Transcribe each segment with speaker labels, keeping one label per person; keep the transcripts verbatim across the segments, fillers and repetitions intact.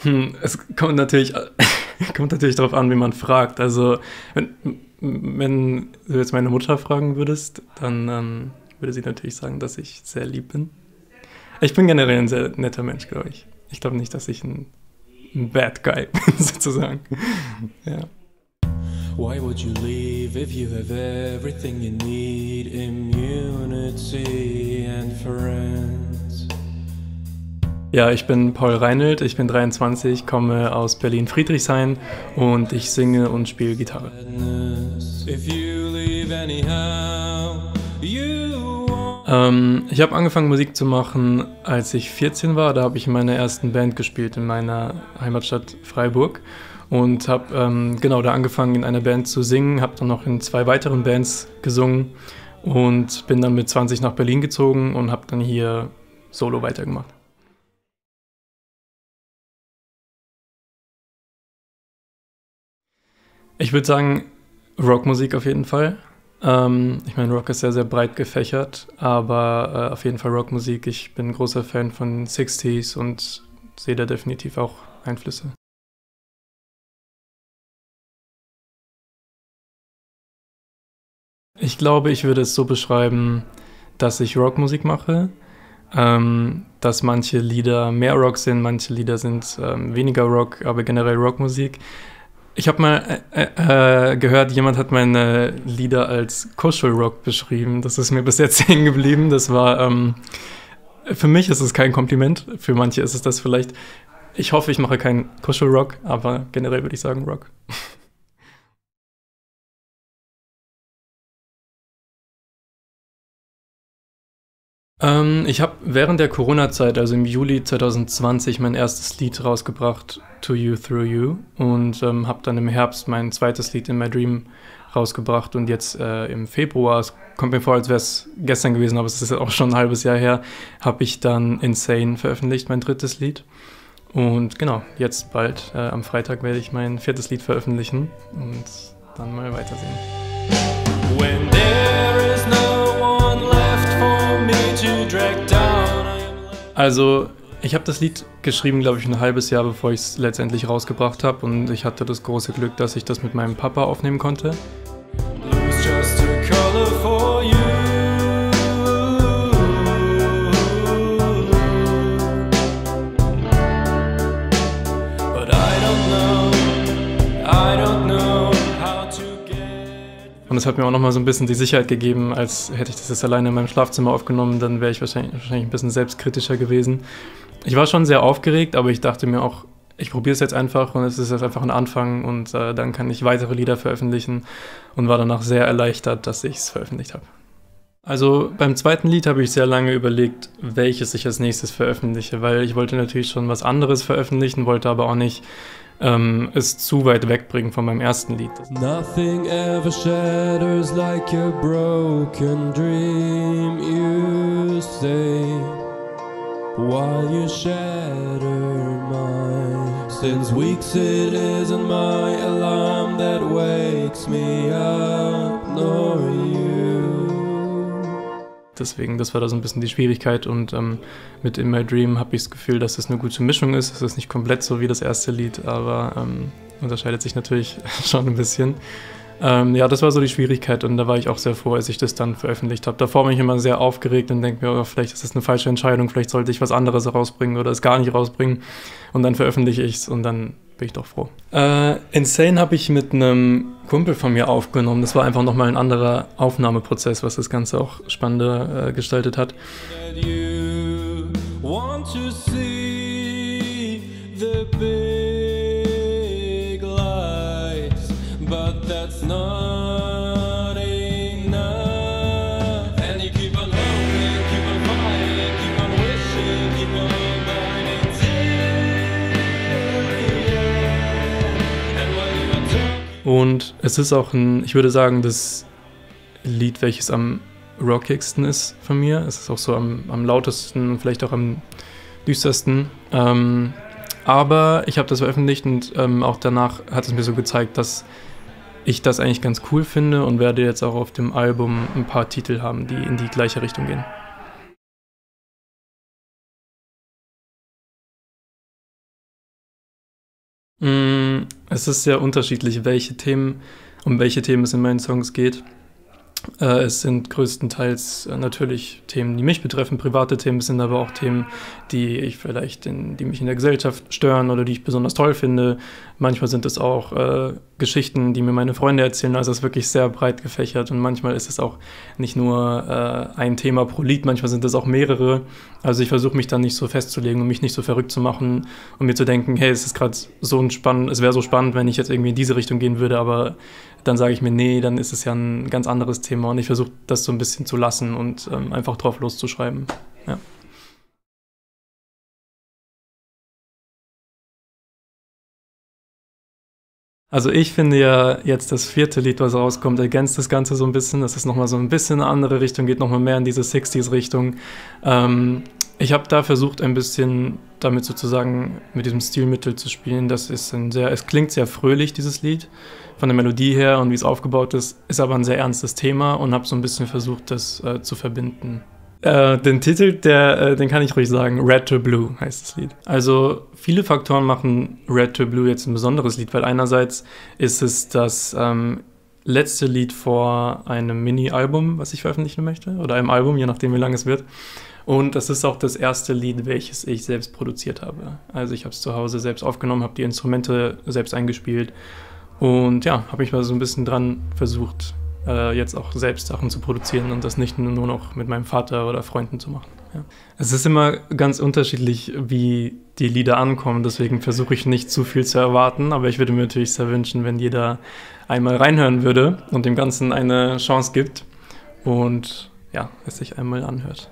Speaker 1: Hm, es kommt natürlich, kommt natürlich darauf an, wie man fragt. Also, wenn, wenn du jetzt meine Mutter fragen würdest, dann ähm, würde sie natürlich sagen, dass ich sehr lieb bin. Ich bin generell ein sehr netter Mensch, glaube ich. Ich glaube nicht, dass ich ein, ein Bad Guy bin, sozusagen. Ja.
Speaker 2: Why would you leave if you have everything you need? Immunity and friends.
Speaker 1: Ja, ich bin Paul Reinelt, ich bin dreiundzwanzig, komme aus Berlin-Friedrichshain und ich singe und spiele Gitarre.
Speaker 2: If you leave anyhow, you won't.
Speaker 1: Ähm, ich habe angefangen Musik zu machen, als ich vierzehn war. Da habe ich in meiner ersten Band gespielt in meiner Heimatstadt Freiburg und habe ähm, genau da angefangen in einer Band zu singen, habe dann noch in zwei weiteren Bands gesungen und bin dann mit zwanzig nach Berlin gezogen und habe dann hier solo weitergemacht. Ich würde sagen, Rockmusik auf jeden Fall. Ähm, ich meine, Rock ist sehr, sehr breit gefächert, aber äh, auf jeden Fall Rockmusik. Ich bin großer Fan von sechziger und sehe da definitiv auch Einflüsse. Ich glaube, ich würde es so beschreiben, dass ich Rockmusik mache, ähm, dass manche Lieder mehr Rock sind, manche Lieder sind ähm, weniger Rock, aber generell Rockmusik. Ich habe mal äh, äh, gehört, jemand hat meine Lieder als Kuschelrock beschrieben. Das ist mir bis jetzt hängen geblieben. Das war, ähm, für mich ist es kein Kompliment, für manche ist es das vielleicht. Ich hoffe, ich mache keinen Kuschelrock, aber generell würde ich sagen Rock. Ähm, ich habe während der Corona-Zeit, also im Juli zwanzig zwanzig, mein erstes Lied rausgebracht, To You Through You, und ähm, habe dann im Herbst mein zweites Lied, In My Dream, rausgebracht und jetzt äh, im Februar, es kommt mir vor, als wäre es gestern gewesen, aber es ist auch schon ein halbes Jahr her, habe ich dann Insane veröffentlicht, mein drittes Lied. Und genau, jetzt bald, äh, am Freitag, werde ich mein viertes Lied veröffentlichen und dann mal weitersehen.
Speaker 2: When there is no one left for me to drag down, I am left.
Speaker 1: Also, ich habe das Lied geschrieben, glaube ich, ein halbes Jahr, bevor ich es letztendlich rausgebracht habe. Und ich hatte das große Glück, dass ich das mit meinem Papa aufnehmen konnte.
Speaker 2: Blue's just a color for you. But I don't know, I don't know how to get.
Speaker 1: Und es hat mir auch nochmal so ein bisschen die Sicherheit gegeben, als hätte ich das jetzt alleine in meinem Schlafzimmer aufgenommen, dann wäre ich wahrscheinlich, wahrscheinlich ein bisschen selbstkritischer gewesen. Ich war schon sehr aufgeregt, aber ich dachte mir auch, ich probiere es jetzt einfach und es ist jetzt einfach ein Anfang und äh, dann kann ich weitere Lieder veröffentlichen und war danach sehr erleichtert, dass ich es veröffentlicht habe. Also beim zweiten Lied habe ich sehr lange überlegt, welches ich als nächstes veröffentliche, weil ich wollte natürlich schon was anderes veröffentlichen, wollte aber auch nicht ähm, es zu weit wegbringen von meinem ersten Lied.
Speaker 2: Nothing ever shatters like a broken dream, you say, while you shatter mine. Since weeks it isn't my alarm that wakes me up, nor you.
Speaker 1: Deswegen, das war da so ein bisschen die Schwierigkeit und ähm, mit In My Dream habe ich das Gefühl, dass es eine gute Mischung ist. Es ist nicht komplett so wie das erste Lied, aber ähm, unterscheidet sich natürlich schon ein bisschen. Ähm, ja, das war so die Schwierigkeit und da war ich auch sehr froh, als ich das dann veröffentlicht habe. Davor bin ich immer sehr aufgeregt und denke mir, oh, vielleicht ist das eine falsche Entscheidung, vielleicht sollte ich was anderes rausbringen oder es gar nicht rausbringen und dann veröffentliche ich es und dann bin ich doch froh. Äh, Insane habe ich mit einem Kumpel von mir aufgenommen. Das war einfach nochmal ein anderer Aufnahmeprozess, was das Ganze auch spannender äh, gestaltet hat.
Speaker 2: That you want to see the big lights, but that's not enough. And you keep on hoping, keep on fighting, keep on wishing, keep on burning till the end. And when you are talking.
Speaker 1: Und es ist auch ein, ich würde sagen, das Lied, welches am rockigsten ist von mir. Es ist auch so am, am lautesten und vielleicht auch am düstersten. Ähm, aber ich habe das veröffentlicht und ähm, auch danach hat es mir so gezeigt, dass ich das eigentlich ganz cool finde und werde jetzt auch auf dem Album ein paar Titel haben, die in die gleiche Richtung gehen. Mm, Es ist sehr unterschiedlich, welche Themen, um welche Themen es in meinen Songs geht. Äh, es sind größtenteils äh, natürlich Themen, die mich betreffen, private Themen, es sind aber auch Themen, die ich vielleicht in, die mich in der Gesellschaft stören oder die ich besonders toll finde. Manchmal sind es auch äh, Geschichten, die mir meine Freunde erzählen. Also es ist wirklich sehr breit gefächert und manchmal ist es auch nicht nur äh, ein Thema pro Lied, manchmal sind es auch mehrere. Also ich versuche mich dann nicht so festzulegen und mich nicht so verrückt zu machen und mir zu denken, hey, es ist gerade so ein spannend, es wäre so spannend, wenn ich jetzt irgendwie in diese Richtung gehen würde, aber dann sage ich mir, nee, dann ist es ja ein ganz anderes Thema und ich versuche das so ein bisschen zu lassen und ähm, einfach drauf loszuschreiben. Ja. Also ich finde ja jetzt das vierte Lied, was rauskommt, ergänzt das Ganze so ein bisschen, dass es nochmal so ein bisschen in eine andere Richtung geht, nochmal mehr in diese sechziger-Richtung. Ähm, ich habe da versucht, ein bisschen damit sozusagen mit diesem Stilmittel zu spielen. Das ist ein sehr, es klingt sehr fröhlich, dieses Lied, von der Melodie her und wie es aufgebaut ist, ist aber ein sehr ernstes Thema und habe so ein bisschen versucht, das äh, zu verbinden. Äh, den Titel, der, äh, den kann ich ruhig sagen, Red to Blue heißt das Lied. Also viele Faktoren machen Red to Blue jetzt ein besonderes Lied, weil einerseits ist es das ähm, letzte Lied vor einem Mini-Album, was ich veröffentlichen möchte, oder einem Album, je nachdem wie lang es wird. Und das ist auch das erste Lied, welches ich selbst produziert habe. Also ich habe es zu Hause selbst aufgenommen, habe die Instrumente selbst eingespielt und ja, habe mich mal so ein bisschen dran versucht, äh, jetzt auch selbst Sachen zu produzieren und das nicht nur noch mit meinem Vater oder Freunden zu machen. Ja. Es ist immer ganz unterschiedlich, wie die Lieder ankommen, deswegen versuche ich nicht zu viel zu erwarten, aber ich würde mir natürlich sehr wünschen, wenn jeder einmal reinhören würde und dem Ganzen eine Chance gibt und ja, es sich einmal anhört.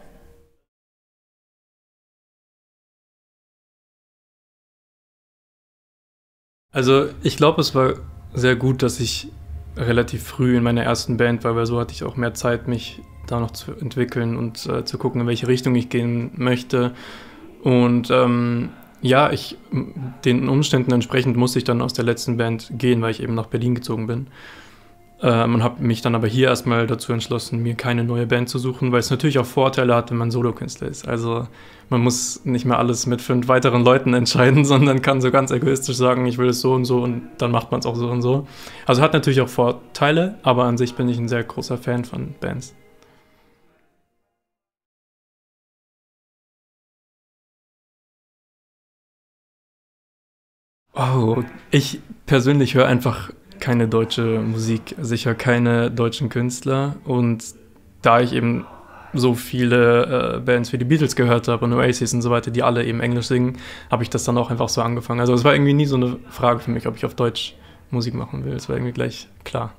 Speaker 1: Also ich glaube, es war sehr gut, dass ich relativ früh in meiner ersten Band war, weil so hatte ich auch mehr Zeit, mich da noch zu entwickeln und äh, zu gucken, in welche Richtung ich gehen möchte. Und ähm, ja, ich, den Umständen entsprechend musste ich dann aus der letzten Band gehen, weil ich eben nach Berlin gezogen bin. Ähm, und habe mich dann aber hier erstmal dazu entschlossen, mir keine neue Band zu suchen, weil es natürlich auch Vorteile hat, wenn man Solokünstler ist. Also man muss nicht mehr alles mit fünf weiteren Leuten entscheiden, sondern kann so ganz egoistisch sagen, ich will es so und so und dann macht man es auch so und so. Also hat natürlich auch Vorteile, aber an sich bin ich ein sehr großer Fan von Bands. Oh, ich persönlich höre einfach keine deutsche Musik, sicher keine deutschen Künstler und da ich eben so viele äh, Bands wie die Beatles gehört habe und Oasis und so weiter, die alle eben Englisch singen, habe ich das dann auch einfach so angefangen. Also es war irgendwie nie so eine Frage für mich, ob ich auf Deutsch Musik machen will. Es war irgendwie gleich klar.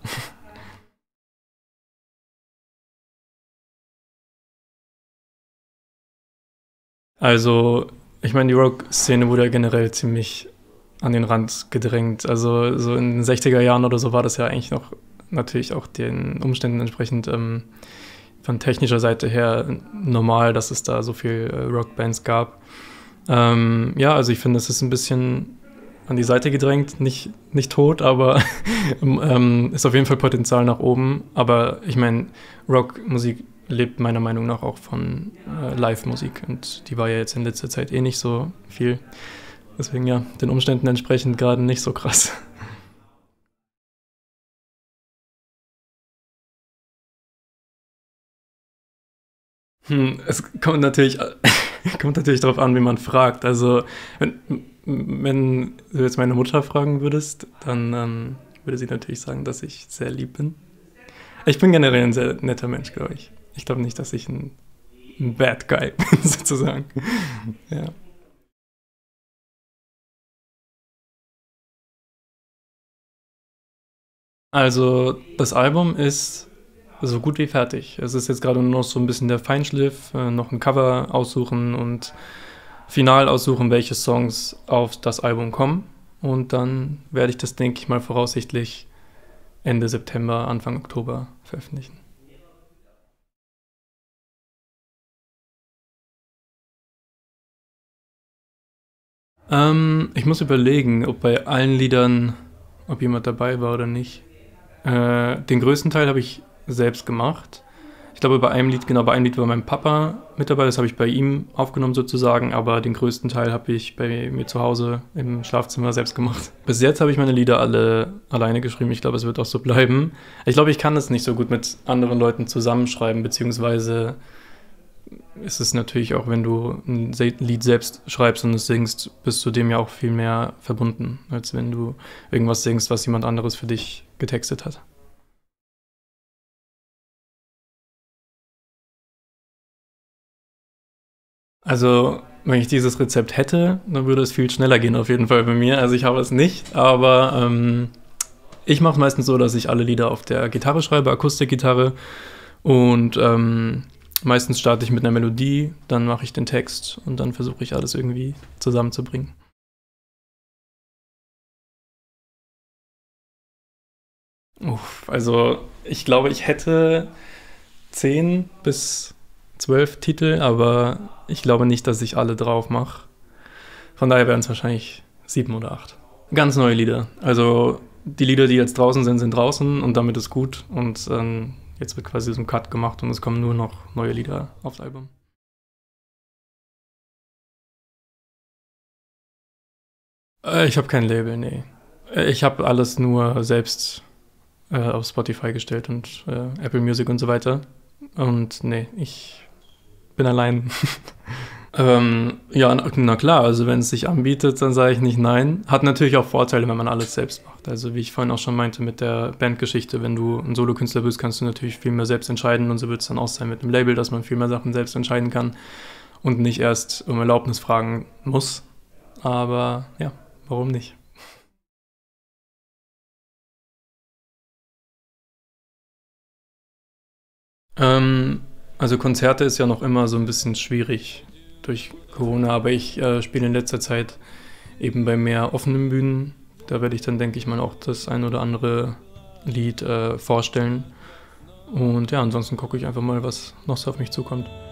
Speaker 1: Also ich meine, die Rock-Szene wurde ja generell ziemlich an den Rand gedrängt. Also so in den sechziger Jahren oder so war das ja eigentlich noch natürlich auch den Umständen entsprechend ähm, von technischer Seite her normal, dass es da so viel äh, Rockbands gab. Ähm, ja, also ich finde, es ist ein bisschen an die Seite gedrängt, nicht, nicht tot, aber ähm, ist auf jeden Fall Potenzial nach oben. Aber ich meine, Rockmusik lebt meiner Meinung nach auch von äh, Live-Musik und die war ja jetzt in letzter Zeit eh nicht so viel. Deswegen ja, den Umständen entsprechend gerade nicht so krass. Hm, es kommt natürlich, kommt natürlich darauf an, wie man fragt. Also, wenn, wenn du jetzt meine Mutter fragen würdest, dann ähm, würde sie natürlich sagen, dass ich sehr lieb bin. Ich bin generell ein sehr netter Mensch, glaube ich. Ich glaube nicht, dass ich ein, ein Bad Guy bin, sozusagen. Ja. Also, das Album ist so gut wie fertig. Es ist jetzt gerade nur noch so ein bisschen der Feinschliff, äh, noch ein Cover aussuchen und final aussuchen, welche Songs auf das Album kommen. Und dann werde ich das, denke ich mal, voraussichtlich Ende September, Anfang Oktober veröffentlichen. Ähm, ich muss überlegen, ob bei allen Liedern, ob jemand dabei war oder nicht. Äh, den größten Teil habe ich selbst gemacht. glaube, bei einem Lied, genau, bei einem Lied war mein Papa mit dabei, das habe ich bei ihm aufgenommen sozusagen, aber den größten Teil habe ich bei mir zu Hause im Schlafzimmer selbst gemacht. Bis jetzt habe ich meine Lieder alle alleine geschrieben, ich glaube, es wird auch so bleiben. Ich glaube, ich kann es nicht so gut mit anderen Leuten zusammenschreiben, beziehungsweise ist es natürlich auch, wenn du ein Lied selbst schreibst und es singst, bist du dem ja auch viel mehr verbunden, als wenn du irgendwas singst, was jemand anderes für dich getextet hat. Also, wenn ich dieses Rezept hätte, dann würde es viel schneller gehen auf jeden Fall bei mir. Also ich habe es nicht, aber ähm, ich mache es meistens so, dass ich alle Lieder auf der Gitarre schreibe, Akustikgitarre. Und ähm, meistens starte ich mit einer Melodie, dann mache ich den Text und dann versuche ich alles irgendwie zusammenzubringen. Uff, also ich glaube, ich hätte zehn bis zwölf Titel, aber ich glaube nicht, dass ich alle drauf mache. Von daher wären es wahrscheinlich sieben oder acht. Ganz neue Lieder. Also die Lieder, die jetzt draußen sind, sind draußen und damit ist gut. Und ähm, jetzt wird quasi so ein Cut gemacht und es kommen nur noch neue Lieder aufs Album. Äh, ich habe kein Label, nee. Äh, Ich habe alles nur selbst äh, auf Spotify gestellt und äh, Apple Music und so weiter. Und nee, ich bin allein. ähm, ja, na, na klar, also wenn es sich anbietet, dann sage ich nicht nein. Hat natürlich auch Vorteile, wenn man alles selbst macht. Also wie ich vorhin auch schon meinte mit der Bandgeschichte, wenn du ein Solokünstler bist, kannst du natürlich viel mehr selbst entscheiden und so wird es dann auch sein mit dem Label, dass man viel mehr Sachen selbst entscheiden kann und nicht erst um Erlaubnis fragen muss. Aber ja, warum nicht? Ähm, also Konzerte ist ja noch immer so ein bisschen schwierig durch Corona, aber ich äh, spiele in letzter Zeit eben bei mehr offenen Bühnen. Da werde ich dann, denke ich mal, auch das ein oder andere Lied äh, vorstellen. Und ja, ansonsten gucke ich einfach mal, was noch so auf mich zukommt.